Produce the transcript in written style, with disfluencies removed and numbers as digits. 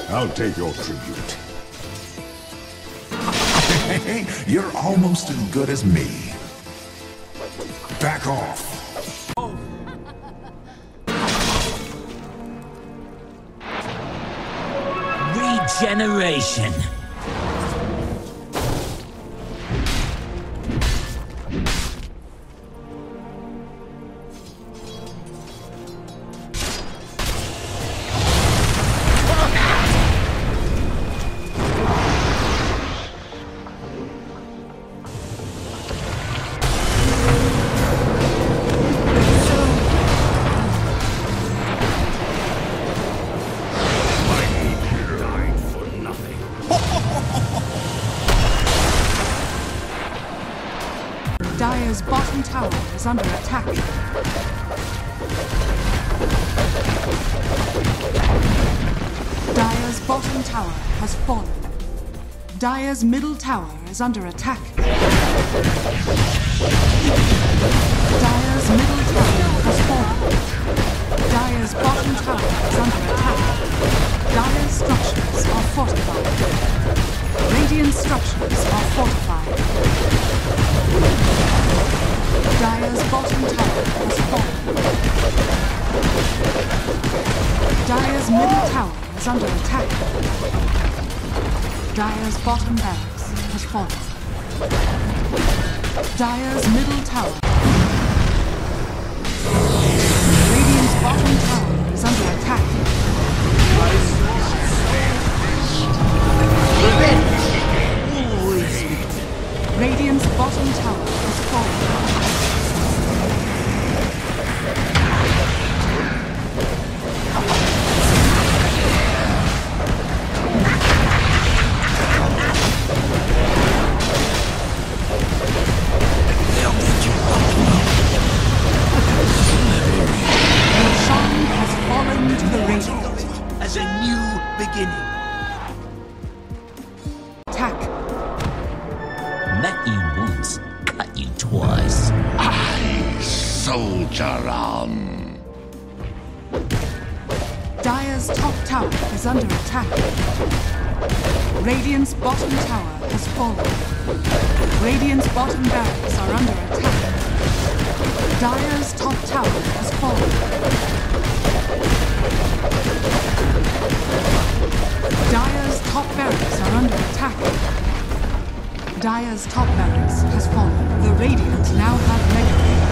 I'll take your tribute. You're almost as good as me. Back off. Regeneration. Dire's bottom tower is under attack. Dire's bottom tower has fallen. Dire's middle tower is under attack. Dire's middle tower has fallen. Dire's bottom tower is under attack. Dire's structures are fortified. Radiant structures are fortified. Dire's bottom tower has fallen. Dire's middle tower is under attack. Dire's bottom barracks has fallen. Dire's middle tower. Radiant's bottom tower is under attack. Radiant's bottom tower has fallen. Roshan has fallen to the Radiant As a new beginning. attack. Met you once, cut you twice. Soldier on. Dire's top tower is under attack. Radiant's bottom tower has fallen. Radiant's bottom barracks are under attack. Dire's top tower has fallen. Dire's top barracks are under attack. Dire's top barracks has fallen. The Radiant now have Mega.